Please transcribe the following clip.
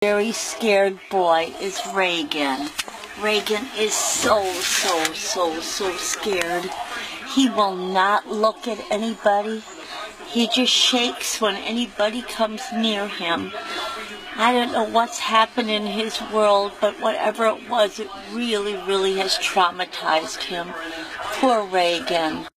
Very scared boy is Reagan. Reagan is so scared. He will not look at anybody. He just shakes when anybody comes near him. I don't know what's happened in his world, but whatever it was, it really has traumatized him. Poor Reagan.